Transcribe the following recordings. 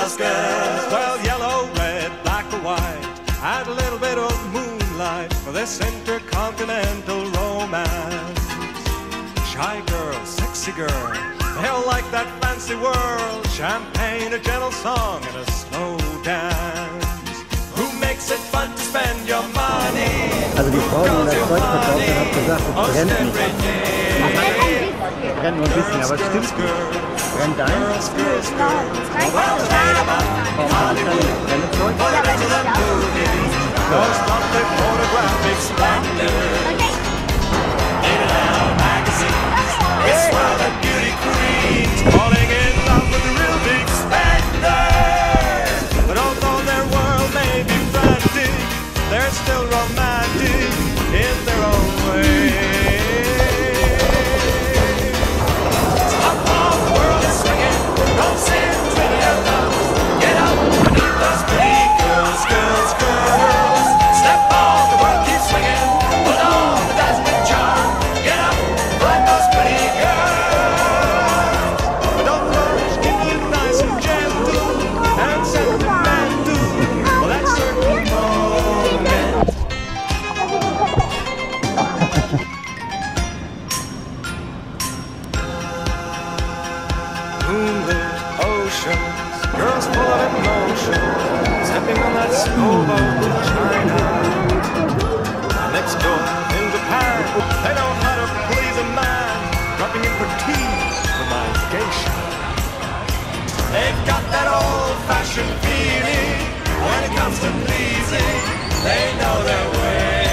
girls, girls. Well, yellow, red, black or white, add a little bit of moonlight for this intercontinental romance. Shy girl, sexy girl, they'll like that fancy world. Champagne, a gentle song, and a slow dance. Who makes it fun to spend your money? Also die Frau, die das Zeug verkauft hat, gesagt, es brennt nicht. Es brennt nur ein bisschen, aber es stimmt nicht. Brennt ein? Warum ist It's where the beauty queens falling in love with the real big spenders. But although their world may be frantic, they're still romantic in their own way. Top of the world is swinging, don't sit twiddling your thumbs. Get up and meet those pretty girls, girls, girls. Step on, the world keeps swinging, put on the dazzling charm. Get up, find those pretty girls. But don't rush, keep it nice and gentle and sentimental for that certain moment. Moonlit oceans, girls full of emotion, stepping on that snowboat in China. Next door in Japan, they know how to please a man, dropping in for tea with my geisha. They've got that old-fashioned feeling when it comes to pleasing. They know their way.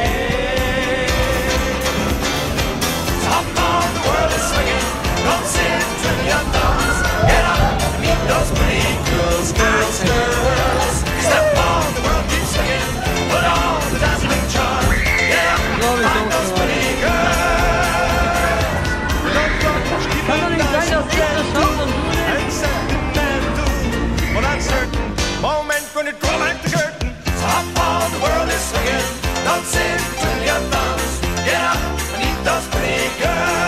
Top of the world is swinging, don't sit twiddling your thumbs. Get up and meet those pretty girls, girls, girls. Step on, the world keeps swinging, put on the dazzling charm. Get up, find those pretty girls. Don't rush, keep it nice and gentle and sentimental for that certain moment when you draw back the curtain. Top of the world is swinging, don't sit twiddling your thumbs. Get up and meet those pretty girls.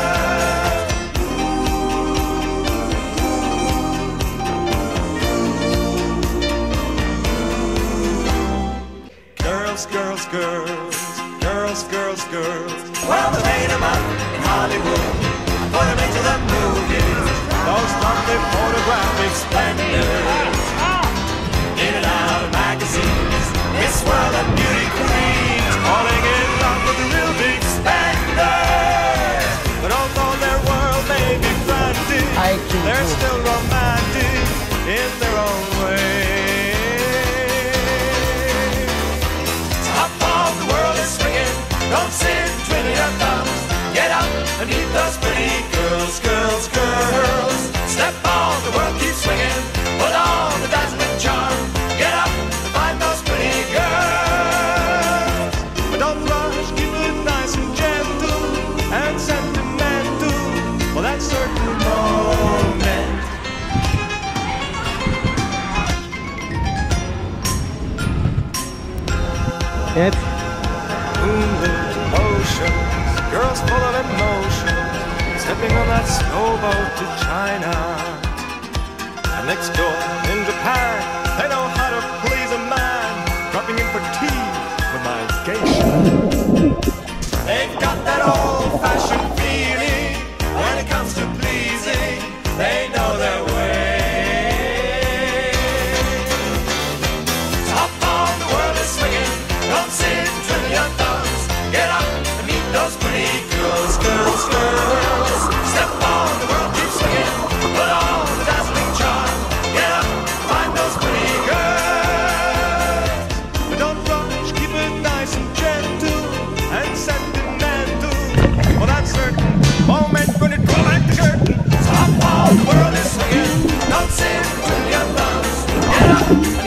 Girls, girls, girls, girls, girls, girls. Well, they made them up in Hollywood, put them into the movies. Those lovely photographic splendors, in and out of magazines. This world of beauty queens, falling in love with the real big spenders. But although their world may be frantic, they're still romantic in their own way. Don't sit twiddling your thumbs. Get up and meet those pretty girls, girls, girls. Step on, the world keeps swinging. Put on the dazzling charm. Get up and find those pretty girls. But don't rush, keep it nice and gentle and sentimental for that certain moment. Jetzt? Moonlit oceans, girls full of emotion, stepping on that snowboat to China. And next door in Japan, they know how to please a man, dropping in for tea with my geisha. They've got that old-fashioned feeling when it comes to pleasing. They know their way. Top of the world is swinging, don't sit twiddling your thumbs. Get up and meet those pretty girls, girls, girls. Step on, the world keeps swinging. Put on the dazzling charm. Get up, find those pretty girls. But don't rush, keep it nice and gentle and sentimental for that certain moment when you draw back the curtain. Top of the world is swinging. Don't sit twiddling your thumbs. Get up.